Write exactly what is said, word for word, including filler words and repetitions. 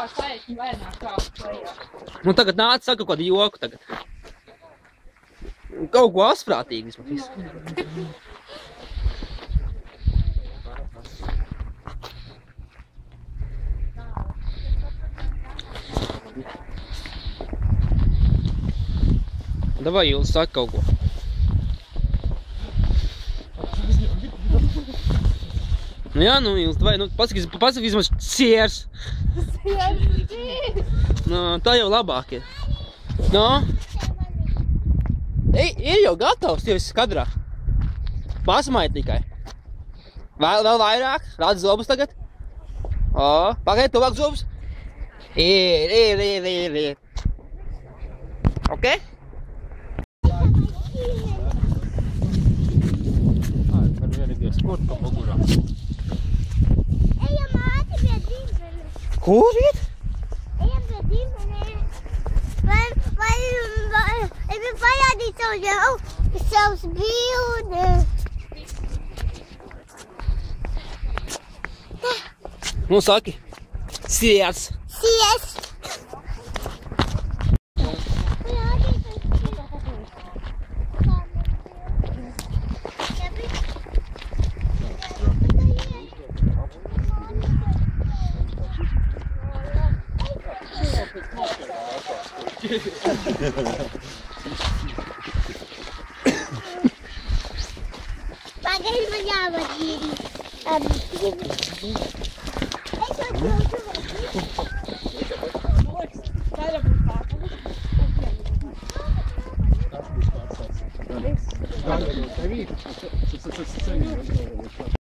vienkārši taisni vaināk kāpt lejā. Nu tagad nāc, saka kaut kādu joku tagad. Kaut ko asprātīgi vismaz. Davai, Julis, saka kaut ko. Nu jā, nu, Julis, davai, nu, pasaki, pasaki vismaz siers. Nu, tā jau labāk ir. Nu? Ei, ir jau gatavs, jau esi kadrā. Pasmaiet tikai. Vēl, vēl vairāk, rāda zobus tagad. O, pagaid, tuvāk zobus. Ir, ir, ir, ir, ir. Ok? Kurka mugurā. Ejam ātri pie ģimenes. Kur iet? Ejam pie ģimenes. Vai, vai, vai, es gribu parādīt savu jau, savus bildes. Nu, saki. Siers. Sies. Pagaid man jāvadīri. Um, es jau būtu. Tas būs pārsāds.